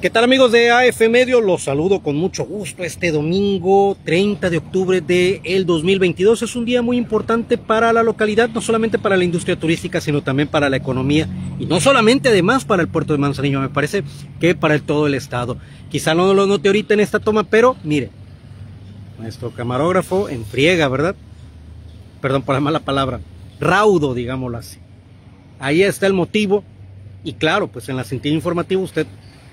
¿Qué tal, amigos de AF Medio? Los saludo con mucho gusto este domingo 30 de octubre del 2022. Es un día muy importante para la localidad, no solamente para la industria turística, sino también para la economía. Y no solamente además para el puerto de Manzanillo, me parece que para todo el estado. Quizá no lo note ahorita en esta toma, pero mire, nuestro camarógrafo en friega, ¿verdad? Perdón por la mala palabra, raudo, digámoslo así. Ahí está el motivo. Y claro, pues en la cintilla informativa usted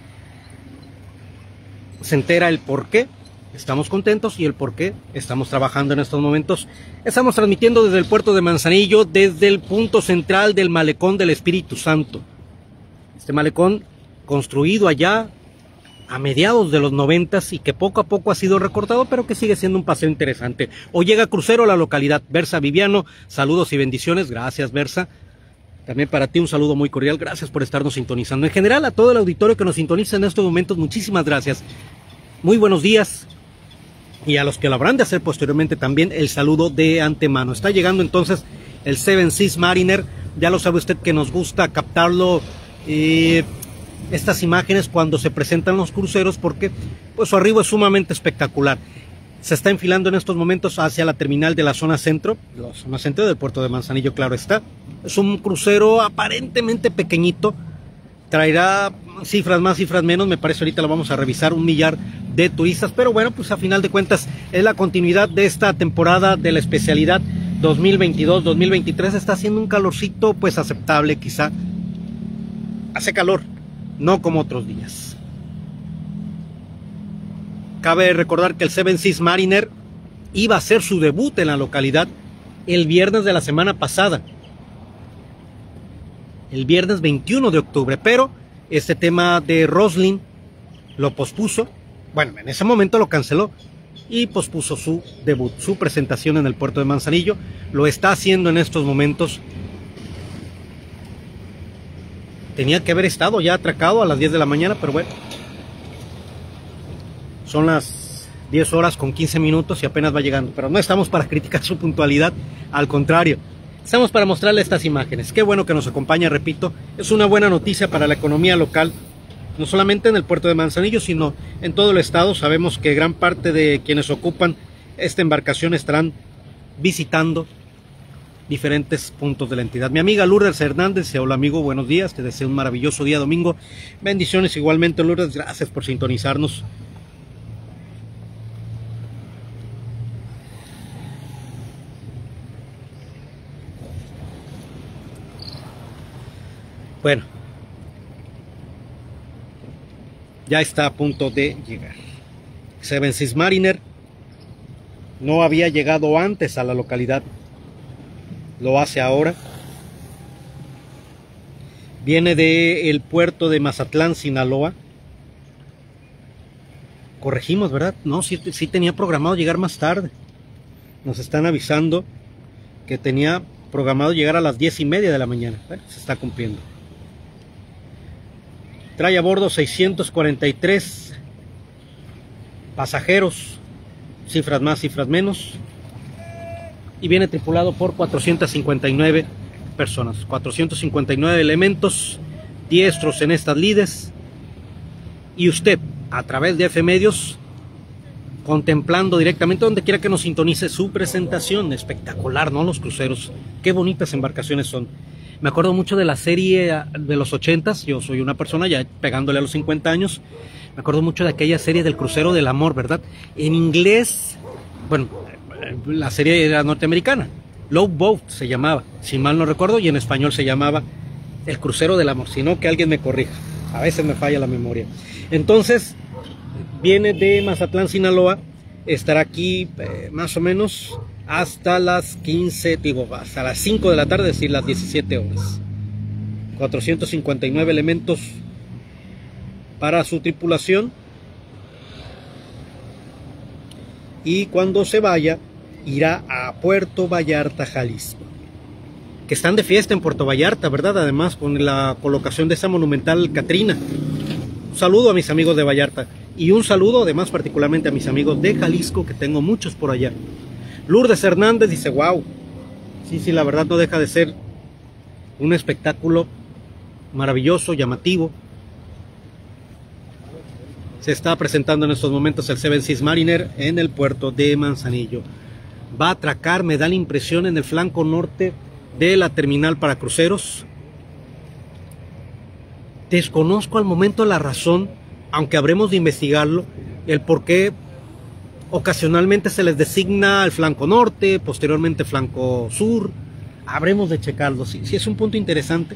se entera el por qué estamos contentos y el por qué estamos trabajando en estos momentos. Estamos transmitiendo desde el puerto de Manzanillo, desde el punto central del malecón del Espíritu Santo. Este malecón construido allá a mediados de los 90s y que poco a poco ha sido recortado, pero que sigue siendo un paseo interesante. Hoy llega crucero a la localidad. Versa Viviano, saludos y bendiciones. Gracias, Versa. También para ti un saludo muy cordial, gracias por estarnos sintonizando. En general a todo el auditorio que nos sintoniza en estos momentos, muchísimas gracias. Muy buenos días. Y a los que lo habrán de hacer posteriormente también el saludo de antemano. Está llegando entonces el Seven Seas Mariner. Ya lo sabe usted que nos gusta captarlo, estas imágenes cuando se presentan los cruceros, porque pues su arribo es sumamente espectacular. Se está enfilando en estos momentos hacia la terminal de la zona centro del puerto de Manzanillo, claro está. Es un crucero aparentemente pequeñito, traerá cifras más, cifras menos, me parece ahorita lo vamos a revisar, 1 millar de turistas, pero bueno, pues a final de cuentas es la continuidad de esta temporada de la especialidad 2022-2023, está haciendo un calorcito pues aceptable quizá, hace calor, no como otros días. Cabe recordar que el Seven Seas Mariner iba a hacer su debut en la localidad el viernes de la semana pasada, el viernes 21 de octubre, pero este tema de Roslin lo pospuso, bueno, en ese momento lo canceló y pospuso su debut, su presentación en el puerto de Manzanillo. Lo está haciendo en estos momentos. Tenía que haber estado ya atracado a las 10 de la mañana, pero bueno. Son las 10 horas con 15 minutos y apenas va llegando. Pero no estamos para criticar su puntualidad, al contrario. Estamos para mostrarle estas imágenes. Qué bueno que nos acompaña, repito. Es una buena noticia para la economía local. No solamente en el puerto de Manzanillo, sino en todo el estado. Sabemos que gran parte de quienes ocupan esta embarcación estarán visitando diferentes puntos de la entidad. Mi amiga Lourdes Hernández, hola amigo, buenos días. Te deseo un maravilloso día domingo. Bendiciones igualmente, Lourdes. Gracias por sintonizarnos. Bueno, ya está a punto de llegar. Seven Seas Mariner no había llegado antes a la localidad, lo hace ahora. Viene del puerto de Mazatlán, Sinaloa. Corregimos, ¿verdad? No, sí tenía programado llegar más tarde. Nos están avisando que tenía programado llegar a las 10:30 de la mañana. Bueno, se está cumpliendo. Trae a bordo 643 pasajeros, cifras más, cifras menos, y viene tripulado por 459 personas, 459 elementos diestros en estas lides, y usted, a través de F Medios, contemplando directamente donde quiera que nos sintonice su presentación. Espectacular, ¿no? Los cruceros, qué bonitas embarcaciones son. Me acuerdo mucho de la serie de los 80s, yo soy una persona ya pegándole a los 50 años, me acuerdo mucho de aquella serie del crucero del amor, ¿verdad? En inglés, bueno, la serie era norteamericana, Love Boat se llamaba, si mal no recuerdo, y en español se llamaba El crucero del amor, si no que alguien me corrija, a veces me falla la memoria. Entonces, viene de Mazatlán, Sinaloa, estará aquí más o menos hasta las 15, hasta las 5 de la tarde, es decir, las 17 horas. 459 elementos para su tripulación. Y cuando se vaya, irá a Puerto Vallarta, Jalisco. Que están de fiesta en Puerto Vallarta, ¿verdad? Además, con la colocación de esa monumental Catrina. Un saludo a mis amigos de Vallarta. Y un saludo además particularmente a mis amigos de Jalisco, que tengo muchos por allá. Lourdes Hernández dice, wow, sí, la verdad no deja de ser un espectáculo maravilloso, llamativo. Se está presentando en estos momentos el Seven Seas Mariner en el puerto de Manzanillo. Va a atracar, me da la impresión, en el flanco norte de la terminal para cruceros. Desconozco al momento la razón, aunque habremos de investigarlo, el por qué ocasionalmente se les designa el flanco norte, posteriormente flanco sur. Habremos de checarlo, sí es un punto interesante.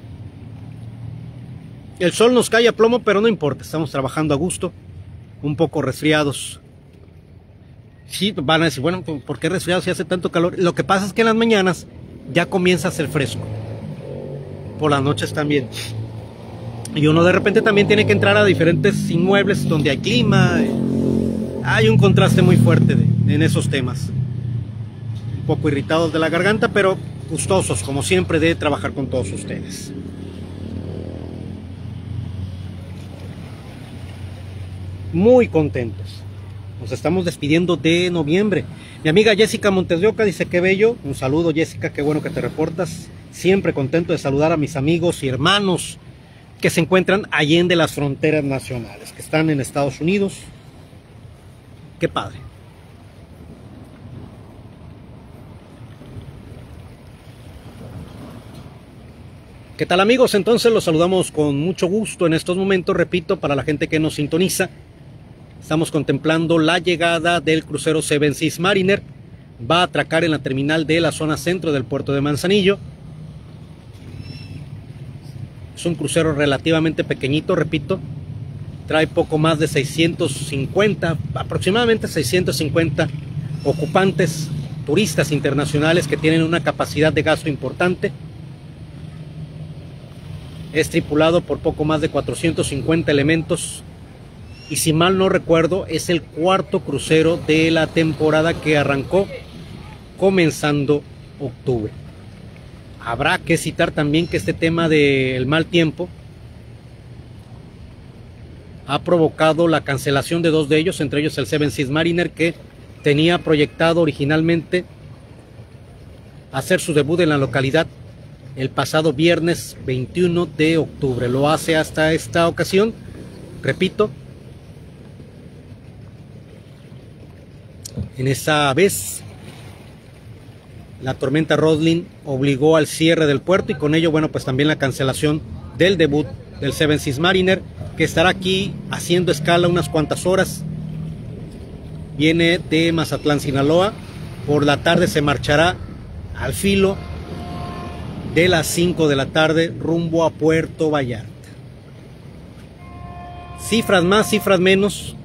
El sol nos cae a plomo, pero no importa, estamos trabajando a gusto, un poco resfriados. Sí, van a decir, bueno, ¿por qué resfriados si hace tanto calor? Lo que pasa es que en las mañanas ya comienza a hacer fresco, por las noches también. Y uno de repente también tiene que entrar a diferentes inmuebles donde hay clima. Hay un contraste muy fuerte en esos temas. Un poco irritados de la garganta, pero gustosos, como siempre, de trabajar con todos ustedes. Muy contentos. Nos estamos despidiendo de noviembre. Mi amiga Jessica Montes de Oca dice: qué bello. Un saludo, Jessica, qué bueno que te reportas. Siempre contento de saludar a mis amigos y hermanos que se encuentran allende las fronteras nacionales, que están en Estados Unidos. Qué padre. ¿Qué tal, amigos? Entonces los saludamos con mucho gusto en estos momentos. Repito, para la gente que nos sintoniza, estamos contemplando la llegada del crucero Seven Seas Mariner. Va a atracar en la terminal de la zona centro del puerto de Manzanillo. Es un crucero relativamente pequeñito, repito. Trae poco más de 650, aproximadamente 650 ocupantes, turistas internacionales que tienen una capacidad de gasto importante. Es tripulado por poco más de 450 elementos. Y si mal no recuerdo, es el cuarto crucero de la temporada que arrancó comenzando octubre. Habrá que citar también que este tema del mal tiempo ha provocado la cancelación de dos de ellos, entre ellos el Seven Seas Mariner, que tenía proyectado originalmente hacer su debut en la localidad el pasado viernes 21 de octubre. Lo hace hasta esta ocasión, repito. En esa vez la tormenta Roslin obligó al cierre del puerto y con ello, bueno, pues también la cancelación del debut del Seven Seas Mariner, que estará aquí haciendo escala unas cuantas horas. Viene de Mazatlán, Sinaloa. Por la tarde se marchará al filo de las 5 de la tarde rumbo a Puerto Vallarta. Cifras más, cifras menos.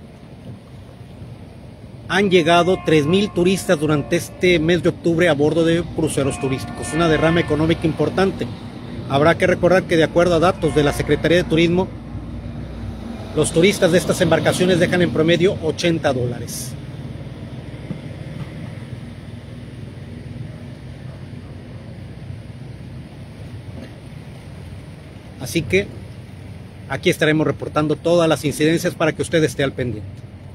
Han llegado 3,000 turistas durante este mes de octubre a bordo de cruceros turísticos. Una derrama económica importante. Habrá que recordar que, de acuerdo a datos de la Secretaría de Turismo, los turistas de estas embarcaciones dejan en promedio $80. Así que aquí estaremos reportando todas las incidencias para que usted esté al pendiente.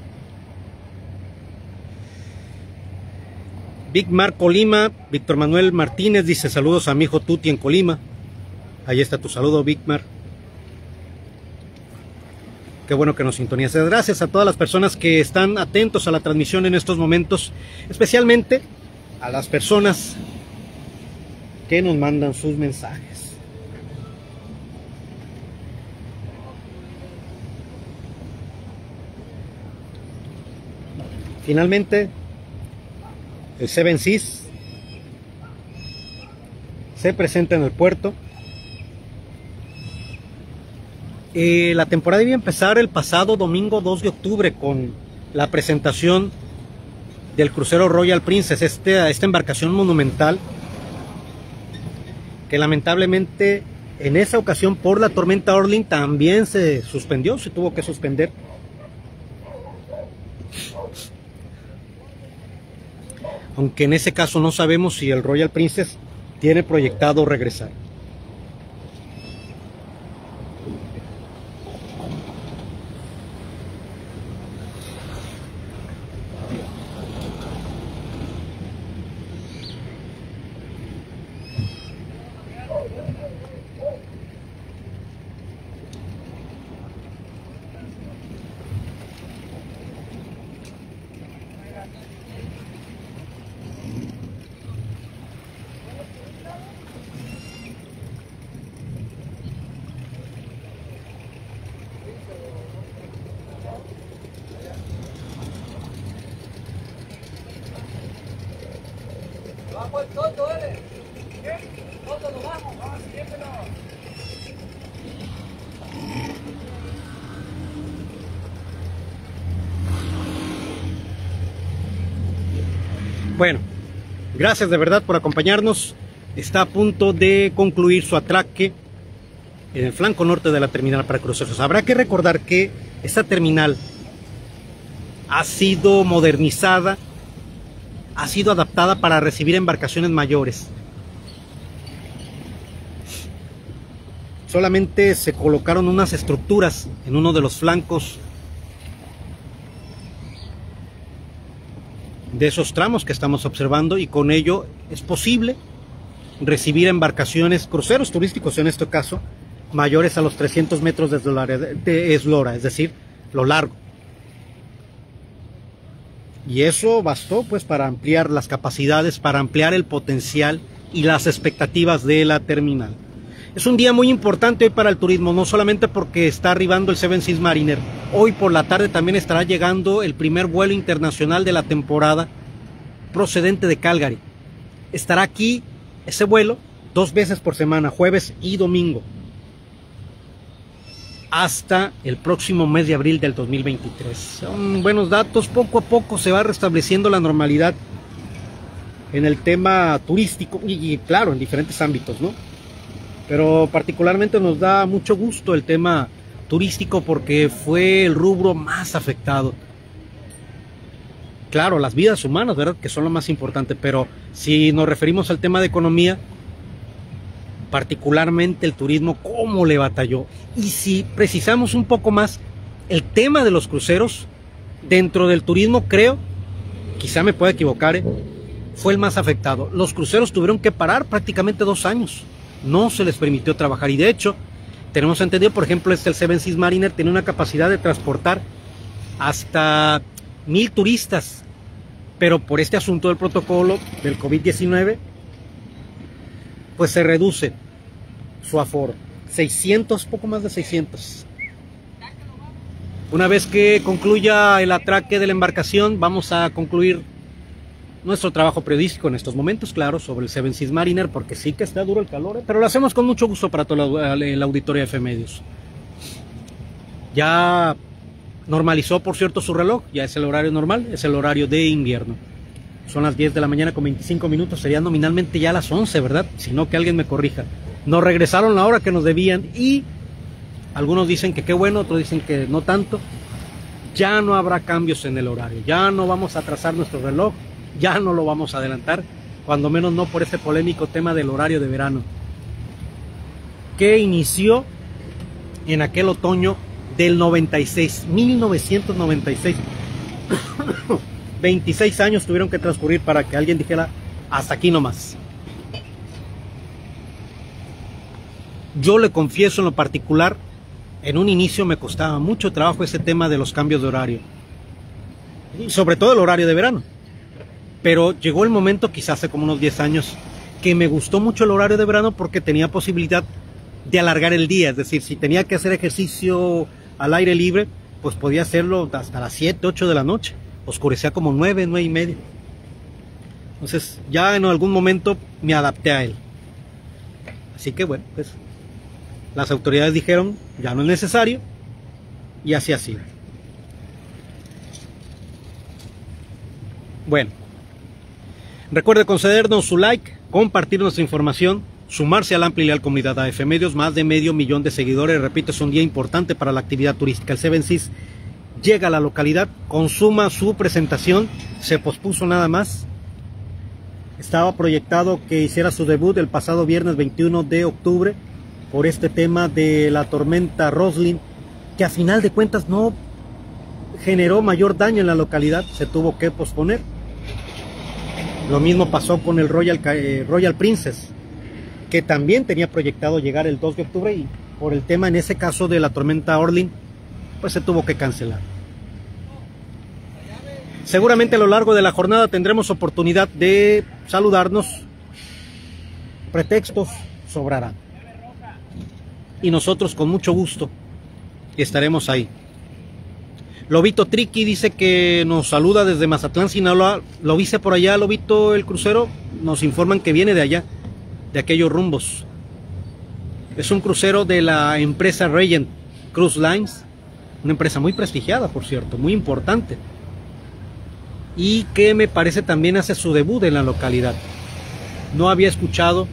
Big Mar Colima, Víctor Manuel Martínez dice: saludos a mi hijo Tuti en Colima. Ahí está tu saludo, Big Mar. Qué bueno que nos sintonizas. Gracias a todas las personas que están atentos a la transmisión en estos momentos, especialmente a las personas que nos mandan sus mensajes. Finalmente, el Seven Seas se presenta en el puerto. La temporada iba a empezar el pasado domingo 2 de octubre con la presentación del crucero Royal Princess, esta embarcación monumental que lamentablemente en esa ocasión por la tormenta Orlin también se suspendió, se tuvo que suspender. Aunque en ese caso no sabemos si el Royal Princess tiene proyectado regresar. Bueno, gracias de verdad por acompañarnos. Está a punto de concluir su atraque en el flanco norte de la terminal para cruceros. Habrá que recordar que esta terminal ha sido modernizada, ha sido adaptada para recibir embarcaciones mayores. Solamente se colocaron unas estructuras en uno de los flancos de esos tramos que estamos observando, y con ello es posible recibir embarcaciones, cruceros turísticos en este caso, mayores a los 300 metros de eslora, es decir, lo largo. Y eso bastó pues para ampliar las capacidades, para ampliar el potencial y las expectativas de la terminal. Es un día muy importante hoy para el turismo, no solamente porque está arribando el Seven Seas Mariner. Hoy por la tarde también estará llegando el primer vuelo internacional de la temporada procedente de Calgary. Estará aquí ese vuelo 2 veces por semana, jueves y domingo, hasta el próximo mes de abril del 2023. Son buenos datos. Poco a poco se va restableciendo la normalidad en el tema turístico y claro, en diferentes ámbitos, ¿no? Pero particularmente nos da mucho gusto el tema turístico porque fue el rubro más afectado. Claro, las vidas humanas, ¿verdad?, que son lo más importante, pero si nos referimos al tema de economía, particularmente el turismo, cómo le batalló. Y si precisamos un poco más, el tema de los cruceros, dentro del turismo, creo, quizá me pueda equivocar, fue el más afectado. Los cruceros tuvieron que parar prácticamente 2 años. No se les permitió trabajar, y de hecho tenemos entendido, por ejemplo, el Seven Seas Mariner tiene una capacidad de transportar hasta 1000 turistas, pero por este asunto del protocolo del COVID-19 pues se reduce su aforo, 600, poco más de 600. Una vez que concluya el atraque de la embarcación, vamos a concluir nuestro trabajo periodístico en estos momentos, claro, sobre el Seven Seas Mariner, porque sí que está duro el calor, pero lo hacemos con mucho gusto para toda el auditorio de F-Medios. Ya normalizó, por cierto, su reloj, ya es el horario normal, es el horario de invierno. Son las 10 de la mañana con 25 minutos, serían nominalmente ya las 11, ¿verdad? Si no, que alguien me corrija. Nos regresaron la hora que nos debían y algunos dicen que qué bueno, otros dicen que no tanto. Ya no habrá cambios en el horario, ya no vamos a atrasar nuestro reloj, ya no lo vamos a adelantar, cuando menos no por este polémico tema del horario de verano, que inició en aquel otoño del 96, 1996. 26 años tuvieron que transcurrir para que alguien dijera, hasta aquí nomás. Yo le confieso en lo particular, en un inicio me costaba mucho trabajo ese tema de los cambios de horario, y sobre todo el horario de verano. Pero llegó el momento, quizás hace como unos 10 años, que me gustó mucho el horario de verano porque tenía posibilidad de alargar el día. Es decir, si tenía que hacer ejercicio al aire libre, pues podía hacerlo hasta las 7, 8 de la noche. Oscurecía como 9, 9 y media. Entonces ya en algún momento me adapté a él. Así que bueno, pues las autoridades dijeron, ya no es necesario, y así ha sido. Bueno. Recuerde concedernos su like, compartir nuestra información, sumarse a la amplia y leal comunidad AF Medios, más de 500,000 de seguidores. Repito, es un día importante para la actividad turística. El Seven Seas llega a la localidad, consuma su presentación, se pospuso nada más. Estaba proyectado que hiciera su debut el pasado viernes 21 de octubre por este tema de la tormenta Roslyn, que a final de cuentas no generó mayor daño en la localidad, se tuvo que posponer. Lo mismo pasó con el Royal Princess, que también tenía proyectado llegar el 2 de octubre y por el tema en ese caso de la tormenta Orlin, pues se tuvo que cancelar. Seguramente a lo largo de la jornada tendremos oportunidad de saludarnos. Pretextos sobrarán. Y nosotros con mucho gusto estaremos ahí. Lobito Triqui dice que nos saluda desde Mazatlán, Sinaloa. ¿Lo viste por allá, Lobito, el crucero? Nos informan que viene de allá, de aquellos rumbos. Es un crucero de la empresa Regent Cruise Lines, una empresa muy prestigiada, por cierto, muy importante, y que me parece también hace su debut en la localidad. No había escuchado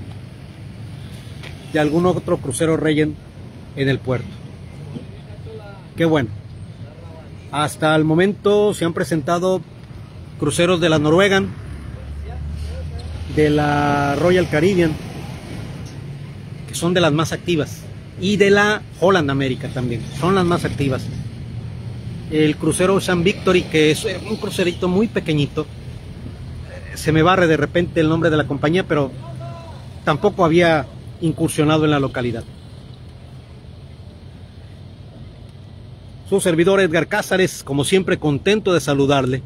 de algún otro crucero Regent en el puerto. Qué bueno. Hasta el momento se han presentado cruceros de la Norwegian, de la Royal Caribbean, que son de las más activas, y de la Holland America también, son las más activas. El crucero Ocean Victory, que es un crucerito muy pequeñito, se me barre de repente el nombre de la compañía, pero tampoco había incursionado en la localidad. Su servidor Edgar Cázares, como siempre, contento de saludarle.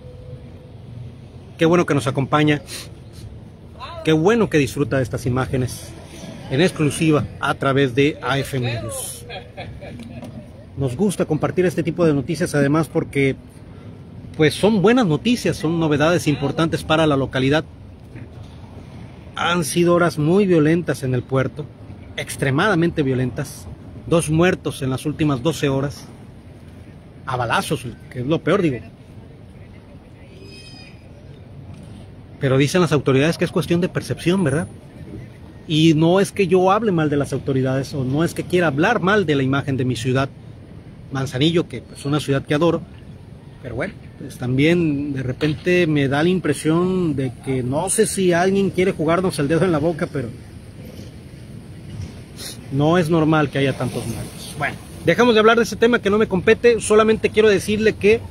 Qué bueno que nos acompaña, qué bueno que disfruta de estas imágenes en exclusiva a través de AF Medios. Nos gusta compartir este tipo de noticias, además porque pues son buenas noticias, son novedades importantes para la localidad. Han sido horas muy violentas en el puerto, extremadamente violentas. 2 muertos en las últimas 12 horas, a balazos, que es lo peor, digo. Pero dicen las autoridades que es cuestión de percepción, ¿verdad? Y no es que yo hable mal de las autoridades, o no es que quiera hablar mal de la imagen de mi ciudad, Manzanillo, que es una ciudad que adoro, pero bueno, pues también de repente me da la impresión de que no sé si alguien quiere jugarnos el dedo en la boca, pero no es normal que haya tantos muertos. Bueno, dejamos de hablar de ese tema que no me compete, solamente quiero decirle que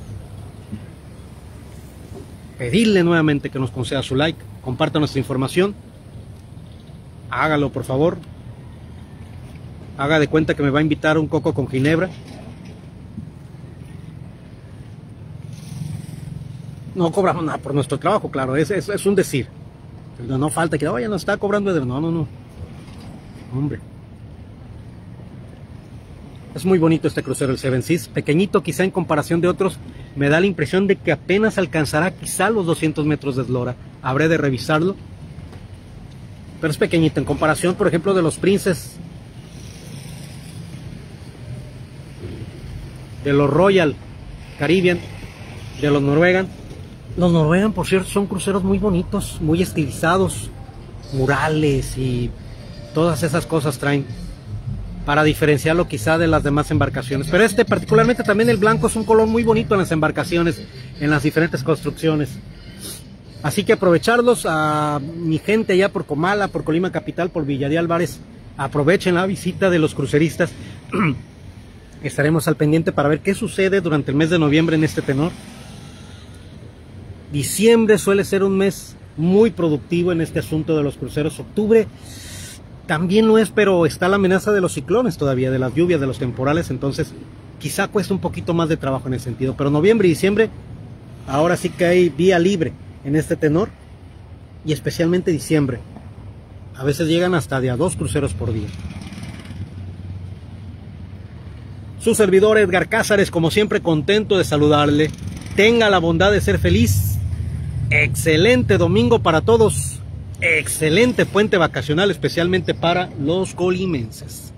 pedirle nuevamente que nos conceda su like, comparta nuestra información, hágalo por favor, haga de cuenta que me va a invitar un coco con ginebra. No cobramos nada por nuestro trabajo, claro, es un decir. No falta que vaya, no está cobrando. No. Hombre. Es muy bonito este crucero, el Seven Seas. Pequeñito quizá en comparación de otros. Me da la impresión de que apenas alcanzará quizá los 200 metros de eslora. Habré de revisarlo. Pero es pequeñito en comparación, por ejemplo, de los Princess, de los Royal Caribbean, de los Norwegian. Los Norwegian, por cierto, son cruceros muy bonitos, muy estilizados, murales y todas esas cosas traen, para diferenciarlo quizá de las demás embarcaciones. Pero este particularmente también el blanco es un color muy bonito en las embarcaciones, en las diferentes construcciones. Así que aprovecharlos, a mi gente allá por Comala, por Colima Capital, por Villa de Álvarez, aprovechen la visita de los cruceristas. Estaremos al pendiente para ver qué sucede durante el mes de noviembre en este tenor. Diciembre suele ser un mes muy productivo en este asunto de los cruceros. Octubre también lo es, pero está la amenaza de los ciclones todavía, de las lluvias, de los temporales, entonces quizá cuesta un poquito más de trabajo en ese sentido. Pero noviembre y diciembre, ahora sí que hay vía libre en este tenor, y especialmente diciembre. A veces llegan hasta de a 2 cruceros por día. Su servidor Edgar Cázares, como siempre, contento de saludarle. Tenga la bondad de ser feliz. Excelente domingo para todos. Excelente puente vacacional, especialmente para los colimenses.